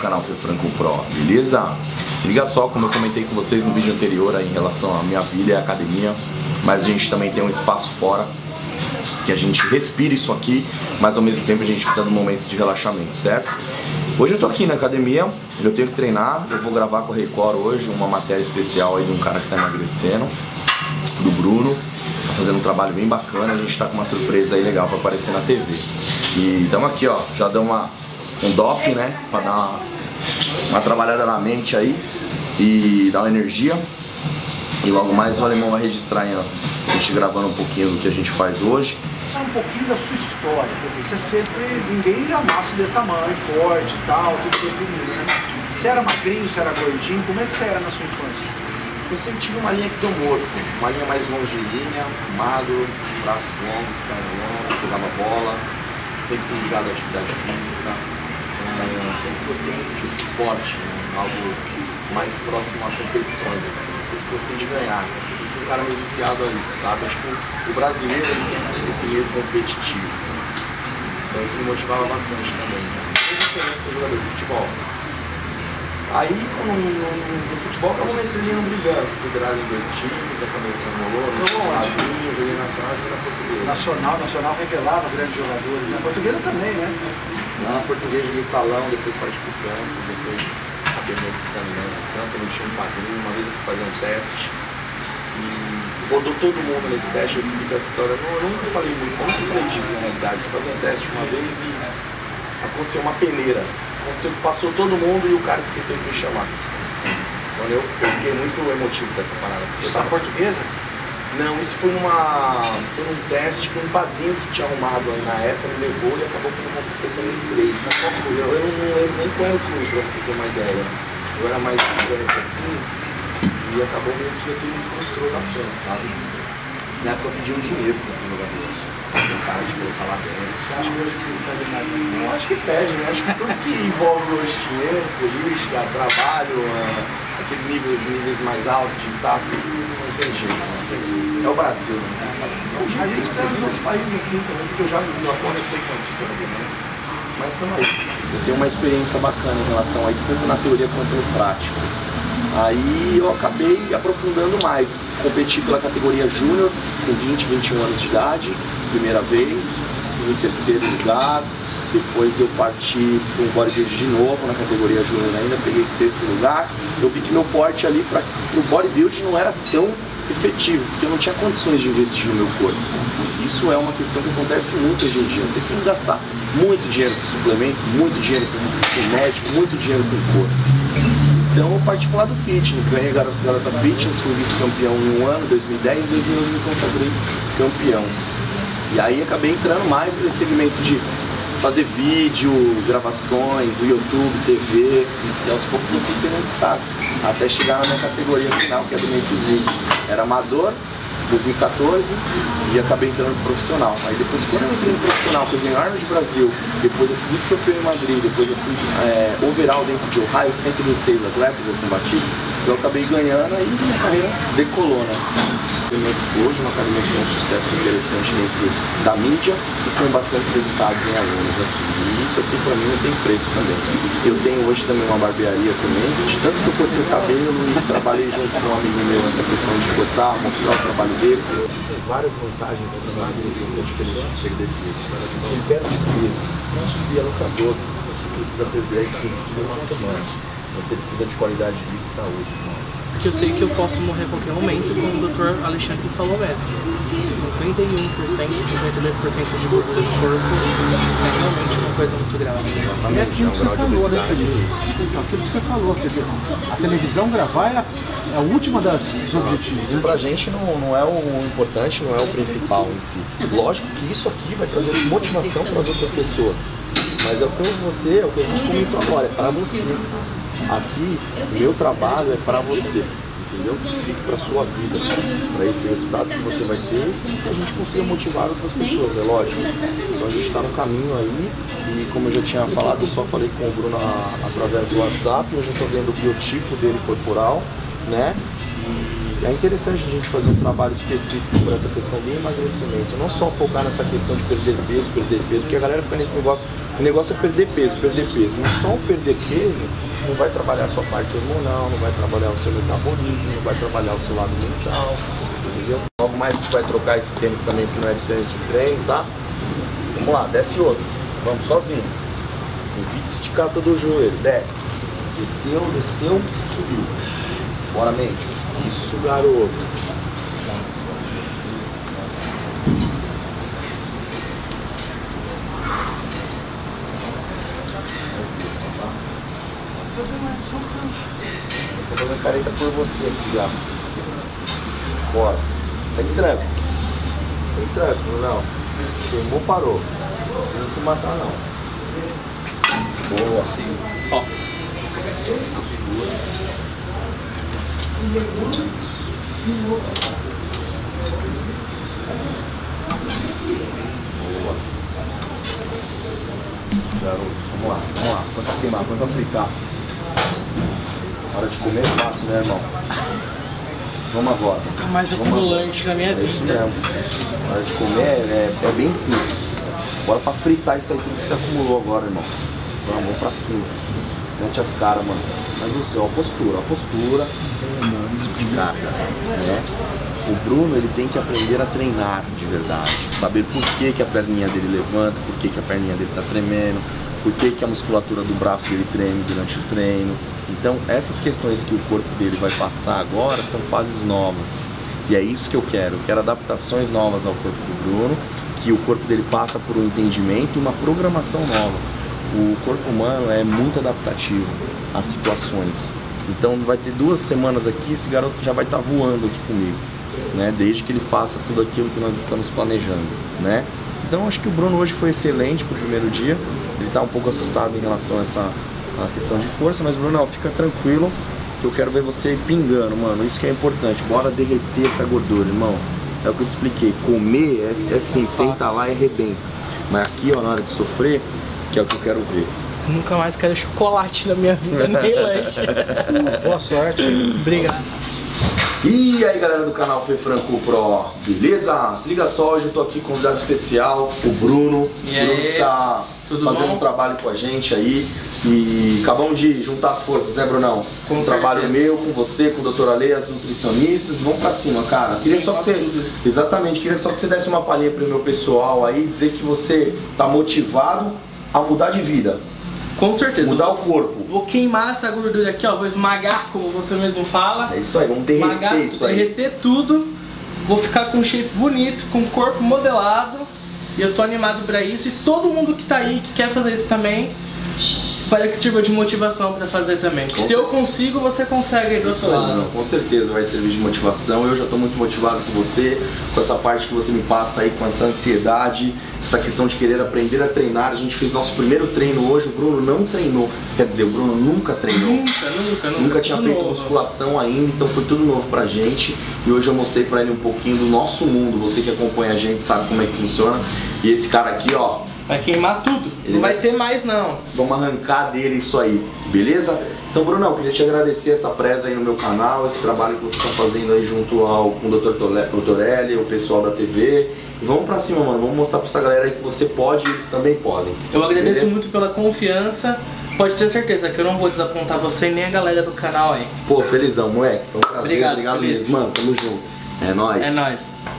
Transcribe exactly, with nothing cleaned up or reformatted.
canal Fê Franco Pro, beleza? Se liga só, como eu comentei com vocês no vídeo anterior aí, em relação à minha vida e à academia, mas a gente também tem um espaço fora, que a gente respira isso aqui, mas ao mesmo tempo a gente precisa de um momento de relaxamento, certo? Hoje eu tô aqui na academia, eu tenho que treinar, eu vou gravar com a Record hoje uma matéria especial aí de um cara que tá emagrecendo, do Bruno, tá fazendo um trabalho bem bacana, a gente tá com uma surpresa aí legal pra aparecer na T V. E estamos aqui, ó, já deu uma, um doping, né, pra dar uma, uma trabalhada na mente aí e dar uma energia. E logo mais o Alemão vai registrar aí as, a gente gravando um pouquinho do que a gente faz hoje. Um pouquinho da sua história, quer dizer, você sempre, ninguém já nasce desse tamanho, forte e tal, tudo definido, né? Você era magrinho, você era gordinho, como é que você era na sua infância? Eu sempre tive uma linha ectomorfo, uma linha mais longilínea, magro, braços longos, perna longa, jogava bola, sempre fui ligado à atividade física, é, sempre gostei muito de esporte, né? Algo mais próximo a competições, assim, sempre gostei de ganhar, sempre fui um cara meio viciado a isso, sabe? Acho que o brasileiro ele tem sempre esse meio competitivo, então isso me motivava bastante também, né? Mesmo que eu ser jogador de futebol. Aí, no, no, no futebol, acabou minha estrelinha não brilhando. Fui federado em dois times, acabei treinando no Padrinho, joguei nacional, joguei na Portuguesa. Nacional, Nacional revelava grandes jogadores. Na Portuguesa também, né? Lá na Portuguesa joguei salão, depois parti pro campo, depois acabei me desanimando no campo, não tinha um padrinho. Uma vez eu fui fazer um teste e rodou todo mundo nesse teste. Eu fui com essa história. Não, eu nunca falei muito, eu nunca falei disso na realidade. Fui fazer um teste uma vez e aconteceu uma peneira. Aconteceu que passou todo mundo e o cara esqueceu de me chamar. Então eu, eu fiquei muito emotivo com essa parada. Isso na Portuguesa? Não, isso foi numa. Foi num teste que um padrinho que tinha arrumado aí na época me levou e acabou que não aconteceu quando eu entrei. Eu, eu não lembro nem qual era o clube, pra você ter uma ideia. Eu era mais velho assim e acabou meio que aquilo me frustrou bastante, sabe? Na época eu pedi um dinheiro pra esse jogador. Tentar de colocar lá dentro. Você acha que hoje que não pede nada? Eu acho que pede, né? Acho que tudo que envolve hoje dinheiro, política, trabalho, uh, aqueles níveis, níveis mais altos de status, assim, não tem jeito, não tem jeito. É o Brasil, né? Sabe? Não, a gente espera nos outros países assim também, porque eu já vivi lá fora, eu sei quanto isso é, né? Mas também. Eu tenho uma experiência bacana em relação a isso, tanto na teoria quanto no prático. Aí eu acabei aprofundando mais, competi pela categoria júnior com vinte, vinte e um anos de idade, primeira vez, em terceiro lugar, depois eu parti para o bodybuilding de novo na categoria júnior ainda, peguei sexto lugar. Eu vi que meu porte ali para o bodybuilding não era tão efetivo, porque eu não tinha condições de investir no meu corpo. Isso é uma questão que acontece muito hoje em dia, você tem que gastar muito dinheiro com suplemento, muito dinheiro com, com médico, muito dinheiro com corpo. Então eu parti para o lado fitness, ganhei Garota, Garota Fitness, fui vice-campeão em um ano, dois mil e dez, dois mil e onze me consagrei campeão. E aí acabei entrando mais nesse segmento de fazer vídeo, gravações, YouTube, T V, e aos poucos eu fui tendo destaque, até chegar na minha categoria final, que é do meio físico. Era amador, dois mil e quatorze, e acabei entrando no profissional. Aí depois, quando eu entrei no profissional, que eu ganhei Arnold Brasil, depois eu fui vice-campeão em Madrid, depois eu fui é, overall dentro de Ohio, cento e vinte e seis atletas eu combati, eu acabei ganhando e minha carreira decolou, né? Academia Explosion, uma academia que tem um sucesso interessante dentro da mídia e com bastantes resultados em alunos aqui. E isso aqui pra mim não tem preço também. Eu tenho hoje também uma barbearia também, de tanto que eu cortei o cabelo e trabalhei junto com um amigo meu nessa questão de cortar, mostrar o trabalho dele. Existem várias vantagens que emagrecer, que é diferente de perder peso. Quem perde peso, se é lutador, você precisa perder dez, quinze quilos em uma semana. Você precisa de qualidade de vida e saúde, irmão. Porque eu sei que eu posso morrer a qualquer momento, como o doutor Alexandre falou mesmo. cinquenta e um por cento, cinquenta e dois por cento de gordura do corpo é realmente uma coisa muito grave. E é aquilo que você falou, né, Felipe? Aquilo que você falou, quer dizer, a televisão gravar é a, é a última das, dos objetivos. Isso né? pra gente não, não é o importante, não é o principal em si. Lógico que isso aqui vai trazer motivação para as outras pessoas. Mas é o que você, é o que a gente comentou agora, é para você. Aqui, o meu trabalho é para você, entendeu? Fique para sua vida, para esse resultado que você vai ter e que a gente consiga motivar outras pessoas, é lógico. Então a gente está no caminho aí e como eu já tinha falado, eu só falei com o Bruno a, através do WhatsApp, eu já estou vendo o biotipo dele corporal, né? E é interessante a gente fazer um trabalho específico para essa questão de emagrecimento, não só focar nessa questão de perder peso, perder peso, porque a galera fica nesse negócio, O negócio é perder peso, perder peso. Mas só o perder peso não vai trabalhar a sua parte hormonal, não vai trabalhar o seu metabolismo, não vai trabalhar o seu lado mental, entendeu? Logo mais a gente vai trocar esse tênis também, que não é de tênis de treino, tá? Vamos lá, desce outro. Vamos sozinho. Evita esticar todo o joelho, desce. Desceu, desceu, subiu. Bora, mente. Isso, garoto. Vou fazer mais tranquilo. Vou fazer careta por você aqui já. Bora. Sem tranco. Sem tranco, não. Queimou, parou. Não precisa se matar, não. Boa. Sim. Ó. Boa. Garoto, vamos lá, vamos lá. Quanto queimar, quanto fritar. Hora de comer é fácil, né, irmão? Vamos agora. Nunca mais eu como lanche na minha é vida. Isso mesmo. Hora de comer é, é bem simples. Bora pra fritar isso aí tudo que você acumulou agora, irmão. Vamos, vamos pra cima. Mete as caras, mano. Mas você, ó, a postura, a postura. Cara, né? O Bruno, ele tem que aprender a treinar de verdade. Saber por que, que a perninha dele levanta, por que, que a perninha dele tá tremendo, por que, que a musculatura do braço dele treme durante o treino. Então, essas questões que o corpo dele vai passar agora são fases novas. E é isso que eu quero. Eu quero adaptações novas ao corpo do Bruno, que o corpo dele passa por um entendimento e uma programação nova. O corpo humano é muito adaptativo às situações. Então vai ter duas semanas aqui, esse garoto já vai estar voando aqui comigo, né? Desde que ele faça tudo aquilo que nós estamos planejando, né? Então acho que o Bruno hoje foi excelente pro primeiro dia. Ele está um pouco assustado em relação a essa a questão de força, mas Bruno, fica tranquilo que eu quero ver você pingando, mano. Isso que é importante. Bora derreter essa gordura, irmão. É o que eu te expliquei. Comer é, é simples, senta lá e arrebenta. Mas aqui, ó, na hora de sofrer, que é o que eu quero ver. Nunca mais quero chocolate na minha vida, nem lanche. Boa sorte. Obrigado. E aí, galera do canal Fê Franco Pro, beleza? Se liga só, hoje eu tô aqui com um convidado especial, o Bruno. E o Bruno aí? que tá Tudo fazendo bom? um trabalho com a gente aí. E acabamos de juntar as forças, né, Brunão? Com um certeza. trabalho meu, com você, com o doutor Ale, as nutricionistas. Vamos pra cima, cara. Queria só que você... Exatamente, queria só que você desse uma palhinha pro meu pessoal aí, dizer que você tá motivado a mudar de vida. Com certeza. Mudar o corpo. Vou queimar essa gordura aqui, ó. Vou esmagar, como você mesmo fala. É isso aí, vamos derreter Esmagar, isso aí. derreter tudo. Vou ficar com um shape bonito, com o corpo modelado. E eu tô animado pra isso. E todo mundo que tá aí, que quer fazer isso também, espero que sirva de motivação pra fazer também. Porque se eu consigo, você consegue aí do Isso outro aí, lado. não, com certeza vai servir de motivação. Eu já estou muito motivado com você, com essa parte que você me passa aí, com essa ansiedade, essa questão de querer aprender a treinar. A gente fez nosso primeiro treino hoje, o Bruno não treinou. Quer dizer, o Bruno nunca treinou. Nunca, nunca, nunca. Nunca tinha Tudo feito novo. musculação ainda, então foi tudo novo pra gente. E hoje eu mostrei pra ele um pouquinho do nosso mundo. Você que acompanha a gente sabe como é que funciona. E esse cara aqui, ó, Vai queimar tudo. Ele Não vai vai- ter mais, não. vamos arrancar dele isso aí, beleza? Então, Bruno, eu queria te agradecer essa presa aí no meu canal, esse trabalho que você está fazendo aí junto ao com o doutor Torelli, o pessoal da T V. E vamos pra cima, mano. Vamos mostrar pra essa galera aí que você pode e eles também podem. Eu agradeço Beleza? muito pela confiança. Pode ter certeza que eu não vou desapontar você nem a galera do canal aí. Pô, felizão, moleque. Foi um prazer. Obrigado, Obrigado Felipe. mesmo, mano. Tamo junto. É nóis. É nóis.